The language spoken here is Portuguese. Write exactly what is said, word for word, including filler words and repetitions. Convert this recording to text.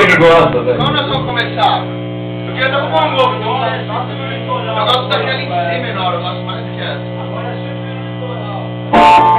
que gosta, velho. Quando nós vamos começar? Porque eu tô com um novo, então eu gosto daquela em si menor, eu gosto mais do que essa. Agora é sempre no litoral.